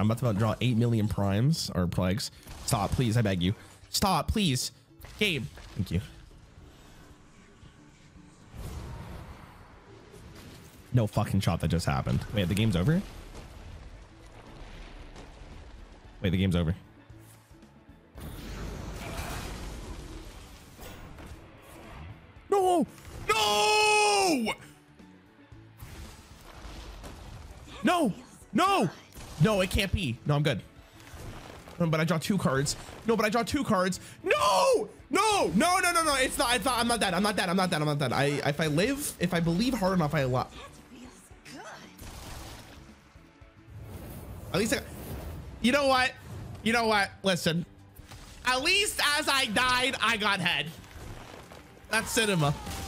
I'm about to draw 8 million primes or plagues. Stop, please. I beg you. Stop, please. Game. Thank you. No fucking shot that just happened. Wait, the game's over? Wait, the game's over. No! No! No! No! No, it can't be. No, I'm good. But I draw 2 cards. No, but I draw 2 cards. No! No! No, no, no, no. It's not. It's not. I'm not dead. I'm not dead. I'm not dead. I'm not dead. If I live, if I believe hard enough, I allow. At least you know what? You know what? Listen. At least as I died, I got head. That's cinema.